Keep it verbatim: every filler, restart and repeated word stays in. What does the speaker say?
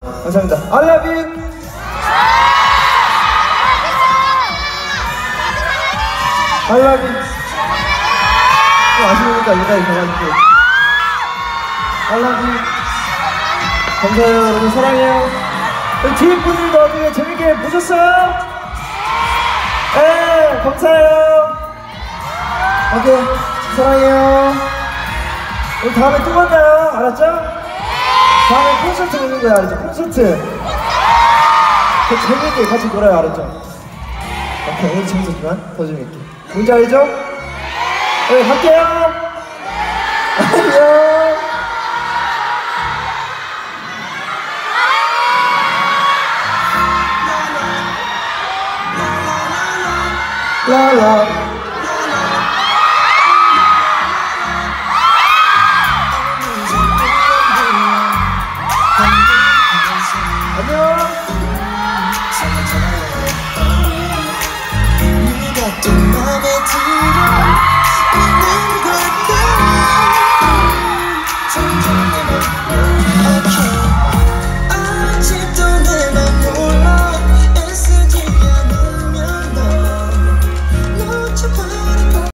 감사합니다. I love you. I love you. 좀 아쉬우니까 여기까지 가가지고 I love you. 감사해요. 여러분 사랑해요. 뒤에 분들도 어떻게 재밌게 보셨어요? 네, 감사해요. 오케이, 사랑해요. 우리 다음에 또 만나요. 알았죠? 다음에 콘서트 오는 거야. 알았죠? 콘서트. 더 재밌게 같이 놀아요. 알았죠? 오케이, 오늘 재밌었지만 더 재밌게. 뭔지 알죠? 네, 갈게요. 안녕. La la